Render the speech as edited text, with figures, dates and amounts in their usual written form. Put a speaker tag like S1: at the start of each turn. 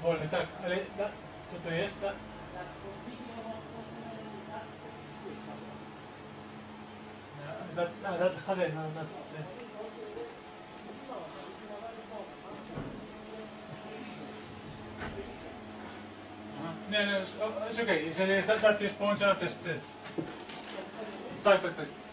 S1: wolny, tak, ale co to jest? Dat HD, nie, jest okej, jeżeli dat jest połączone, to jest... Tak.